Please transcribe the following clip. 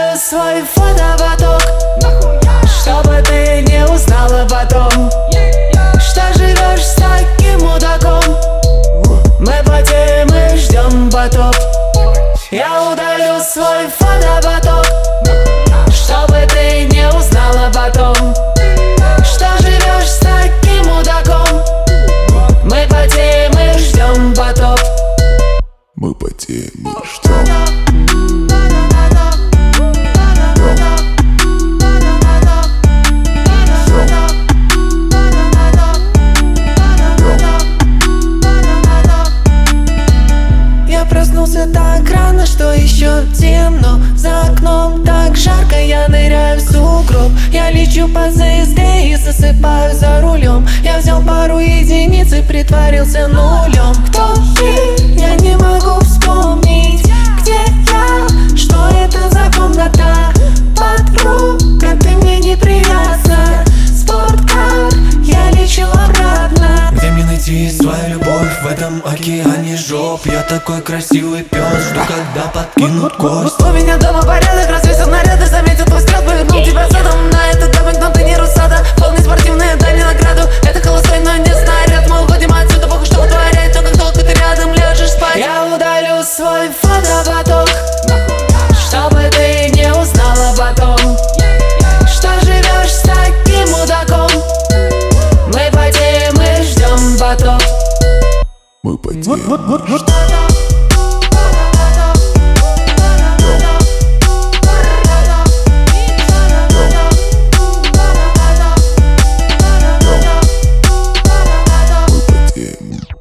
удалю свой фотопоток, чтобы ты не узнала потом, что живешь с таким мудаком. Мы потеем и ждем потоп. Я удалю свой фотопоток, чтобы ты не узнала потом, что живешь с таким мудаком. Мы потеем и ждем потоп. Мы потеем и ждем. Я проснулся так рано, что еще темно. За окном так жарко, я ныряю в сугроб. Я лечу по ЗСД и засыпаю за рулем. Я взял пару единиц и притворился нулем. Кто ты? Я не могу вспомнить, где я, что это за комната. Подруга, ты мне неприятна. Спорткар, я лечу обратно. Где мне найти свою любовь в этом океане жоп? Я такой красивый пес, жду, когда подкинут кость. У меня дома порядок, развесил наряды, заметил твой взгляд, повернул тебя задом. На этот дабинг, но ты не русада. Полный спортивный, дай мне награду. Это холостой, но не снаряд. Мы уходим отсюда, похуй, что утворяет. Но как только ты рядом ляжешь спать, я удалю свой фотопоток, чтобы ты не узнала потом, что живешь с таким мудаком. Мы потеем и ждем потоп. Мы потеем и ждем.